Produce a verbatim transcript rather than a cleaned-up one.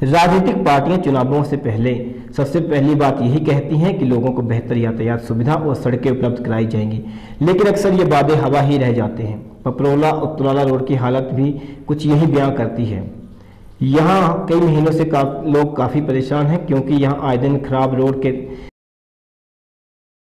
राजनीतिक पार्टियां चुनावों से पहले सबसे पहली बात यही कहती हैं कि लोगों को बेहतर यातायात सुविधा और सड़कें उपलब्ध कराई जाएंगी, लेकिन अक्सर ये वादे हवा ही रह जाते हैं। पपरोला उत्तराला रोड की हालत भी कुछ यही बयां करती है। यहाँ कई महीनों से का, लोग काफ़ी परेशान हैं, क्योंकि यहाँ आए दिन खराब रोड के